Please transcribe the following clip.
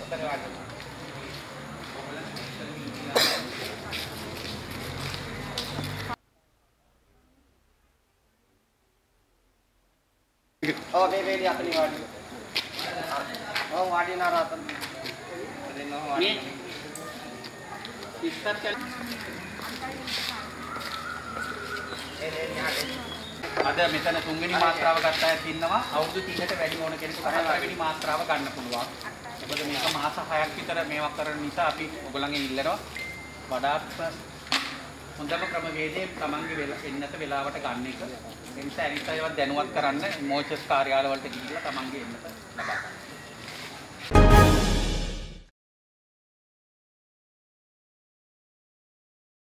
Oh, baby, lihat ni wadi. Oh, wadi naratan. Ni. Istar kan. අද මෙතන තුන්වෙනි මාත්‍රාව ගත්ත අයත් ඉන්නවා අවුරුදු 30ට වැඩි ඕන කෙනෙකුට හතරවෙනි මාත්‍රාව ගන්න පුළුවන්. මොකද මේක මාස 6ක් විතර මේවා කරන නිසා අපි ඔයගොල්ලන්ගෙන් ඉල්ලනවා වඩාත් හොඳම ක්‍රමවේදයේ තමන්ගේ එන්නත වෙලාවට ගන්න එක. ඒ නිසා අනිත් අයවත් දැනුවත් කරන්න මොචස් කාර්යාලවලට ගිහිල්ලා තමන්ගේ එන්නත ලබා ගන්න.